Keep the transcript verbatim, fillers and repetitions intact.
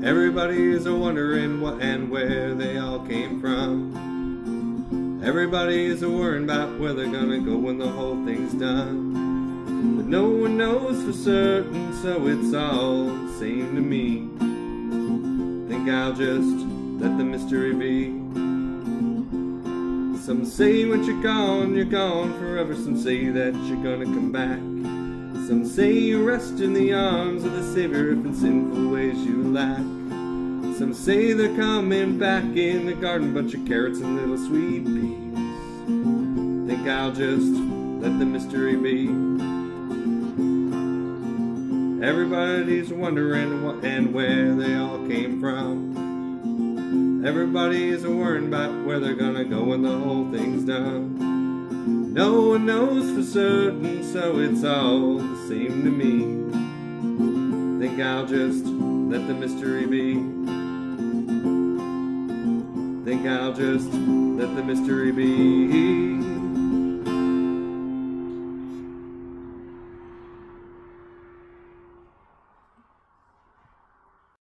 Everybody is a wondering what and where they all came from. Everybody is a worrying about where they're gonna go when the whole thing's done. But no one knows for certain, so it's all the same to me. Think I'll just let the mystery be. Some say when you're gone, you're gone forever. Some say that you're gonna come back. Some say you rest in the arms of the Savior if in sinful ways you lack. Some say they're coming back in the garden, bunch of carrots and little sweet peas. Think I'll just let the mystery be. Everybody's wondering what and where they all came from. Everybody's worrying about where they're gonna go when the whole thing's done. No one knows for certain, so it's all the same to me. Think I'll just let the mystery be. Think I'll just let the mystery be.